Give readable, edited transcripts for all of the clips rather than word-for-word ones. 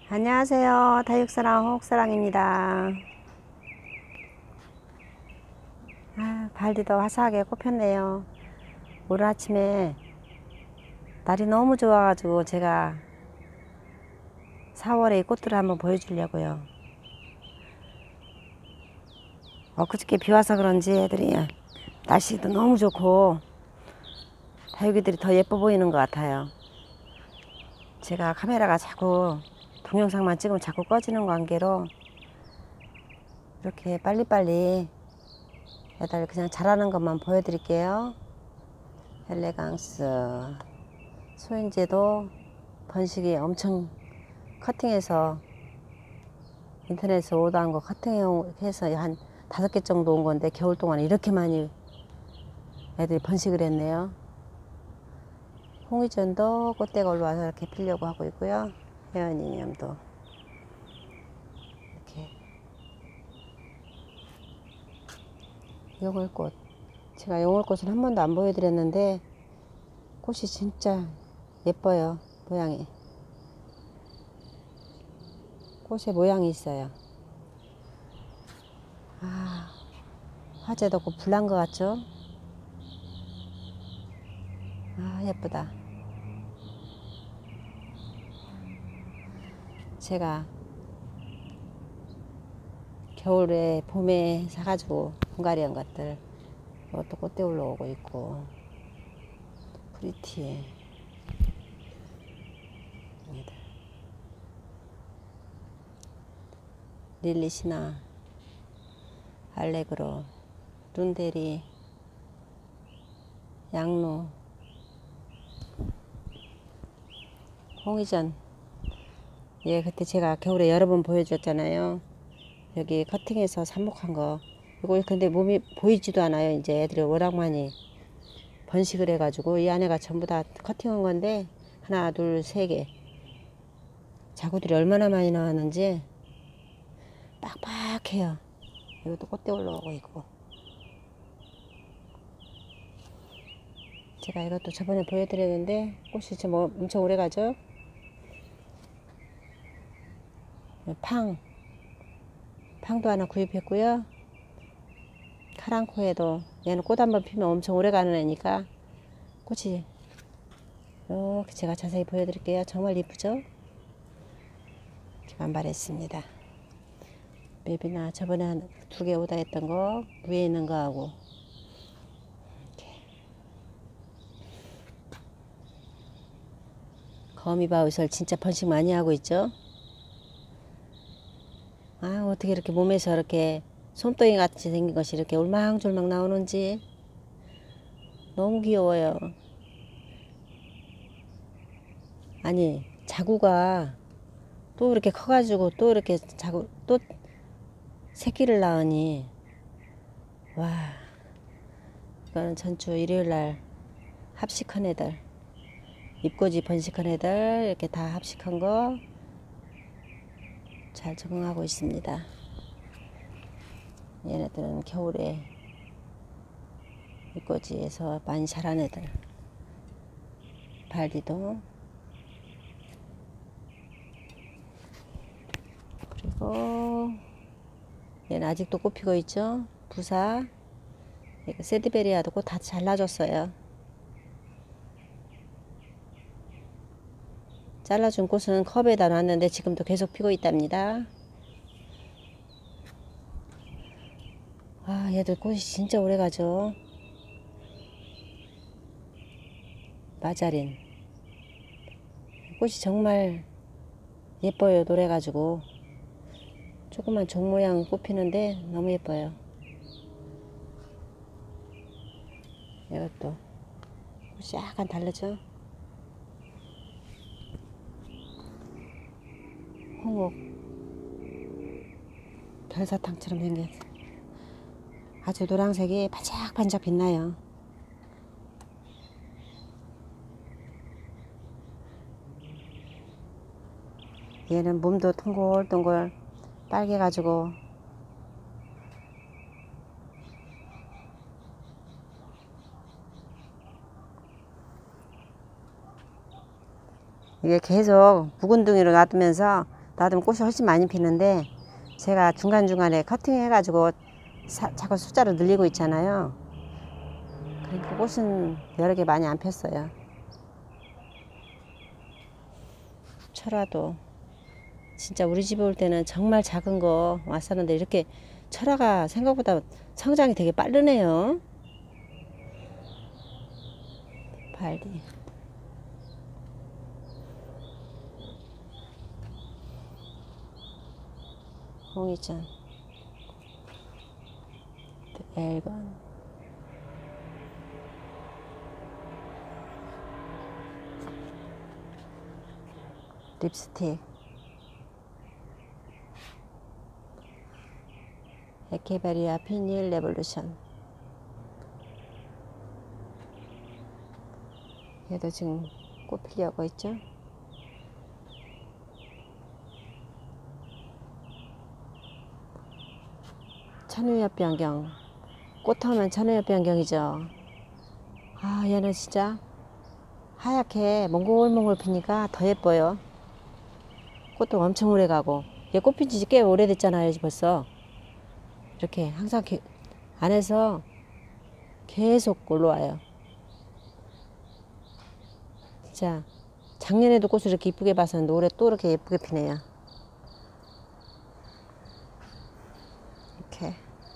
안녕하세요. 다육사랑 홍옥사랑입니다. 발디도 화사하게 꽃폈네요. 오늘 아침에 날이 너무 좋아가지고 제가 4월에 이 꽃들을 한번 보여주려고요. 엊그저께 비 와서 그런지 애들이 날씨도 너무 좋고 다육이들이 더 예뻐 보이는 것 같아요. 제가 카메라가 자꾸 동영상만 찍으면 자꾸 꺼지는 관계로 이렇게 빨리빨리 애들 그냥 자라는 것만 보여드릴게요. 엘레강스 소인제도 번식이 엄청 커팅해서 인터넷에서 오다한 거 커팅해서 한 5개 정도 온 건데 겨울 동안 이렇게 많이 애들이 번식을 했네요. 홍의전도 꽃대가 올라와서 이렇게 피려고 하고 있고요. 회원이념도 이렇게 용월꽃, 제가 용월꽃을 한 번도 안 보여드렸는데 꽃이 진짜 예뻐요. 모양이, 꽃의 모양이 있어요. 화재도 없고 불난 것 같죠? 예쁘다. 제가 겨울에 봄에 사가지고 분갈이한 것들, 이것도 꽃대 올라오고 있고, 프리티 릴리시나, 알레그로, 룬데리, 양로, 홍의전. 예, 그때 제가 겨울에 여러 번 보여줬잖아요. 여기 커팅해서 삽목한 거. 이거 근데 몸이 보이지도 않아요. 이제 애들이 워낙 많이 번식을 해가지고 이 안에가 전부 다 커팅한 건데 하나, 둘, 3개. 자구들이 얼마나 많이 나왔는지 빡빡해요. 이것도 꽃대 올라오고 있고. 제가 이것도 저번에 보여드렸는데 꽃이 좀 엄청 오래 가죠. 팡도 하나 구입했고요. 카랑코에도 얘는 꽃 한번 피면 엄청 오래 가는 애니까 꽃이 이렇게 제가 자세히 보여드릴게요. 정말 예쁘죠? 이렇게 만발했습니다. 맵이나 저번에 한 2개 오다 했던 거 위에 있는 거하고 이렇게. 거미바우설 진짜 번식 많이 하고 있죠? 어떻게 이렇게 몸에서 이렇게 솜덩이 같이 생긴 것이 이렇게 울망졸망 나오는지 너무 귀여워요. 아니, 자구가 또 이렇게 커가지고 또 이렇게 자구 또 새끼를 낳으니, 와, 이거는 전주 일요일날 합식한 애들, 입꼬지 번식한 애들 이렇게 다 합식한 거 잘 적응하고 있습니다. 얘네들은 겨울에 입꼬지에서 많이 자란 애들. 발디도, 그리고 얘는 아직도 꽃 피고 있죠. 부사, 세드베리아도 꽃 다 잘라줬어요. 잘라준 꽃은 컵에다 놨는데 지금도 계속 피고 있답니다. 얘들 꽃이 진짜 오래 가죠. 마자린 꽃이 정말 예뻐요. 노래가지고 조그만 종 모양 꽃 피는데 너무 예뻐요. 이것도 꽃이 약간 다르죠. 홍옥 별사탕처럼 생겼어. 아주 노란색이 반짝반짝 빛나요. 얘는 몸도 동글동글 빨개가지고 이게 계속 묵은둥이로 놔두면서 놔두면 꽃이 훨씬 많이 피는데 제가 중간중간에 커팅해 가지고 자꾸 숫자를 늘리고 있잖아요. 그러니까 꽃은 여러 개 많이 안 폈어요. 철화도 진짜 우리 집에 올 때는 정말 작은 거 왔었는데 이렇게 철화가 생각보다 성장이 되게 빠르네요. 발디 홍이전 엘건 립스틱 에케바리아 피닐 레볼루션. 얘도 지금 꽃 피려고 있죠. 천우엽변경 꽃하면 천우엽변경이죠. 아 얘는 진짜 하얗게 몽글몽글 피니까 더 예뻐요. 꽃도 엄청 오래 가고 얘 꽃 핀 지 꽤 오래됐잖아요. 벌써 이렇게 항상 안에서 계속 올라와요. 진짜 작년에도 꽃을 이렇게 이쁘게 봤었는데 올해 또 이렇게 예쁘게 피네요. 이렇게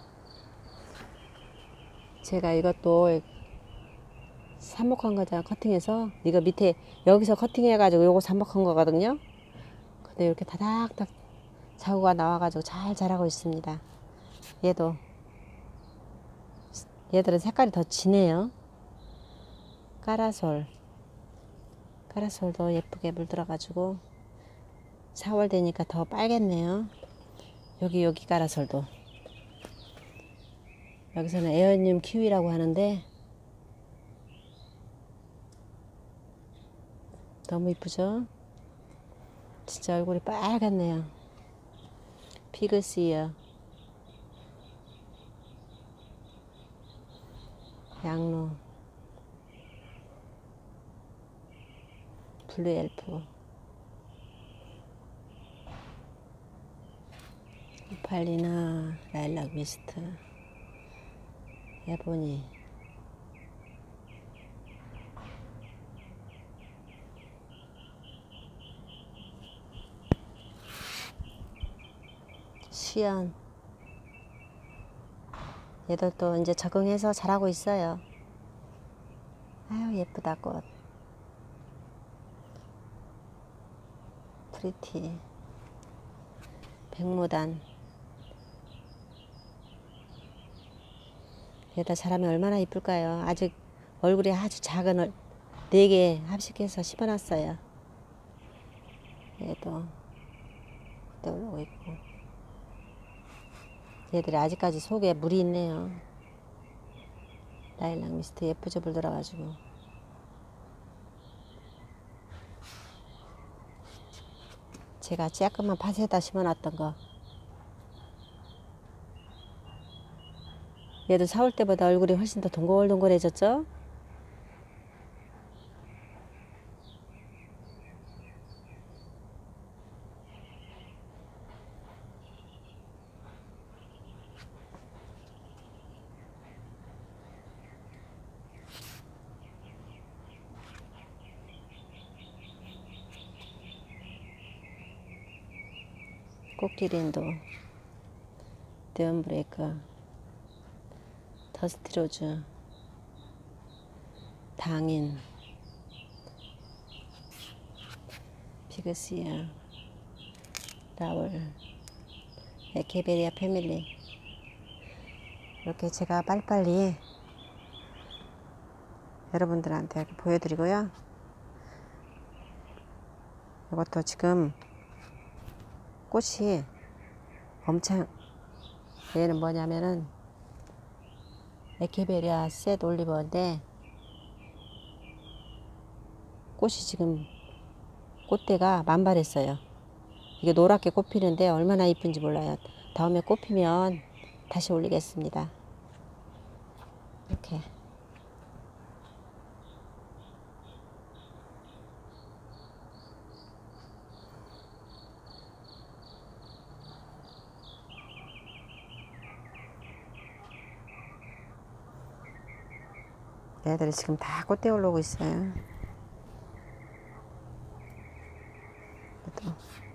제가 이것도 삽목한 거잖아. 커팅해서 이거 밑에 여기서 커팅해 가지고 요거 삽목한 거거든요. 근데 이렇게 다닥닥 자구가 나와 가지고 잘 자라고 있습니다. 얘들은 색깔이 더 진해요. 까라솔도 예쁘게 물들어 가지고 4월 되니까 더 빨겠네요. 여기 까라솔도 여기서는 에어늄 키위라고 하는데 너무 이쁘죠? 진짜 얼굴이 빨갛네요. 피그스이어 양로 블루엘프 오팔리나 라일락 미스트 에보니 시연 얘들도 이제 적응해서 자라고 있어요. 아유 예쁘다 꽃. 프리티 백무단 얘다 자라면 얼마나 이쁠까요. 아직 얼굴이 아주 작은 4개 합식해서 심어놨어요. 얘도 그때 올라오고 있고 얘들이 아직까지 속에 물이 있네요. 라일락 미스트 예쁘죠. 물 들어가지고 제가 조금만 팥에다 심어놨던 거 얘도 4월 때보다 얼굴이 훨씬 더 동글동글해졌죠. 코끼린도 데온브레이커 더스트로즈 당인 피그스이어 라울 에케베리아 패밀리 이렇게 제가 빨리빨리 여러분들한테 이렇게 보여드리고요. 이것도 지금 꽃이 엄청 얘는 뭐냐면은 에케베리아 셋 올리버인데 꽃이 지금 꽃대가 만발했어요. 이게 노랗게 꽃 피는데 얼마나 이쁜지 몰라요. 다음에 꽃 피면 다시 올리겠습니다. 이렇게 애들이 지금 다 꽃대 올라오고 있어요. 또.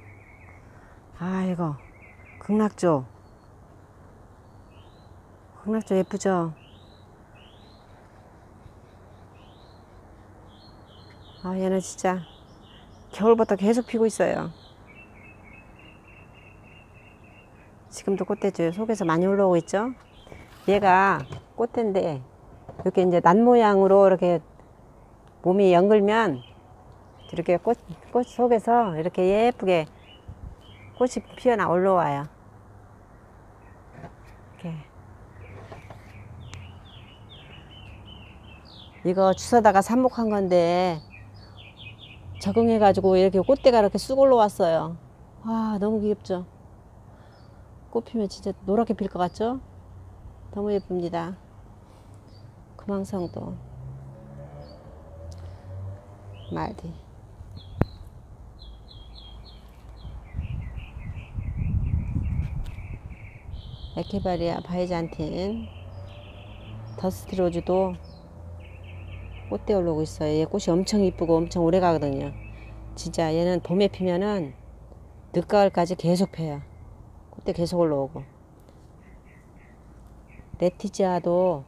아이고, 극락조. 극락조 예쁘죠? 아, 얘는 진짜 겨울부터 계속 피고 있어요. 지금도 꽃대죠. 속에서 많이 올라오고 있죠? 얘가 꽃대인데, 이렇게 이제 난 모양으로 이렇게 몸이 연글면, 이렇게 꽃 속에서 이렇게 예쁘게 꽃이 피어나 올라와요. 이렇게. 이거 주워다가 삽목한 건데, 적응해가지고 이렇게 꽃대가 이렇게 쑥 올라왔어요. 와, 너무 귀엽죠? 꽃 피면 진짜 노랗게 필 것 같죠? 너무 예쁩니다. 금왕성도 말디. 에케바리아 바이잔틴 더스트로즈도 꽃대 올라오고 있어요. 얘 꽃이 엄청 이쁘고 엄청 오래 가거든요. 진짜 얘는 봄에 피면은 늦가을까지 계속 펴요. 꽃대 계속 올라오고. 레티지아도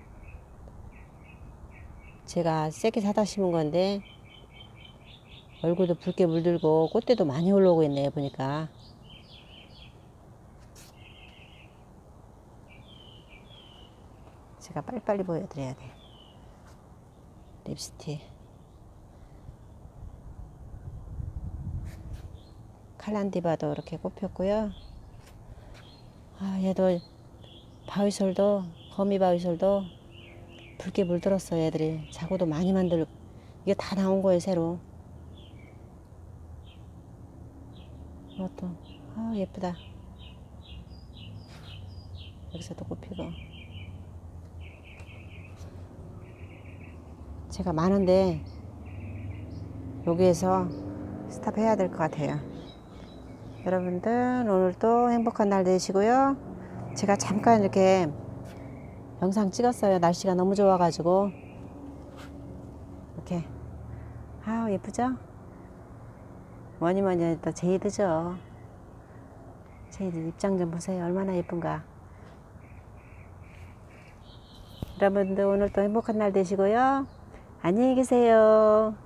제가 세게 사다 심은 건데 얼굴도 붉게 물들고 꽃대도 많이 올라오고 있네요. 보니까. 제가 빨리빨리 보여드려야 돼. 립스틱. 칼란디바도 이렇게 꽃폈고요. 아, 얘도 바위솔도, 거미 바위솔도 붉게 물들었어요. 애들이 자구도 많이 만들고. 이게 다 나온 거예요. 새로. 이것도 아, 예쁘다. 여기서도 꽃피고. 제가 많은데 여기에서 스탑 해야 될 것 같아요. 여러분들 오늘도 행복한 날 되시고요. 제가 잠깐 이렇게 영상 찍었어요. 날씨가 너무 좋아가지고. 이렇게. 아, 예쁘죠? 뭐니뭐니 해도 제이드죠. 제이드 입장 좀 보세요. 얼마나 예쁜가. 여러분들 오늘도 행복한 날 되시고요. 안녕히 계세요.